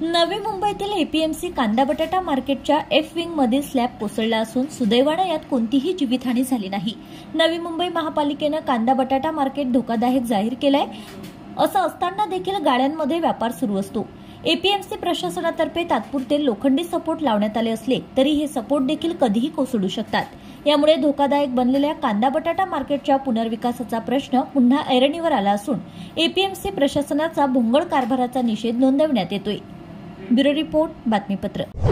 नवी मुंबईतील एपीएमसी कांदा बटाटा मार्केटच्या एफ विंग मधील स्लॅब कोसळला असून सुदैवाने यात कोणतीही जीवितहानी झाली नाही। नवी मुंबई महापालिकेने कांदा बटाटा मार्केट धोकादायक जाहीर केलाय। असं असताना देखील गाड्यांमध्ये व्यापार सुरू असतो। एपीएमसी प्रशासनातर्फे तात्पुरते लोखंडी सपोर्ट लावण्यात आले असले तरी हे सपोर्ट देखील कधीही कोसळू शकतात। यामुळे धोकादायक बनलेल्या कांदा बटाटा मार्केटच्या पुनर्विकासाचा प्रश्न पुन्हा ऐरणीवर आला असून एपीएमसी प्रशासनाचा भोंगळ कारभाराचा निषेध नोंदवण्यात येतोय। ब्युरो रिपोर्ट बातमीपत्र।